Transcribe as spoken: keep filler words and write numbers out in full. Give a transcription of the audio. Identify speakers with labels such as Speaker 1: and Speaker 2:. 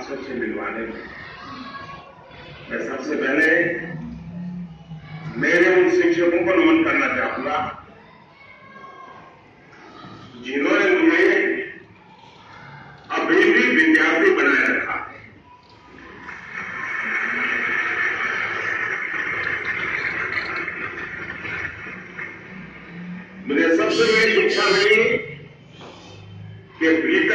Speaker 1: आप सबसे मिलवाने में मैं सबसे पहले मेरे उन शिक्षकों को नमन करना चाहूंगा जिन्होंने मुझे अभी भी विद्यार्थी बनाए रखा। मुझे सबसे बड़ी शिक्षा मिली कि